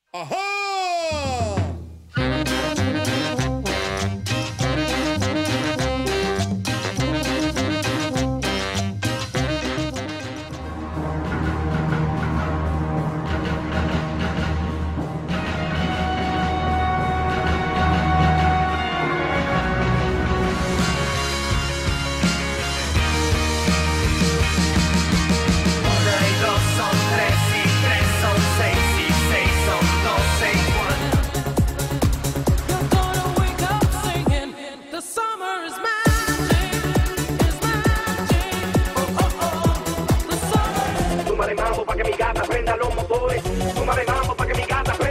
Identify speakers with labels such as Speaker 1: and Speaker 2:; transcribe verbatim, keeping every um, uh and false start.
Speaker 1: ¡Ajá!
Speaker 2: Súmale mambo pa' que mi gata prenda los motores. Súmale mambo pa' que mi gata prenda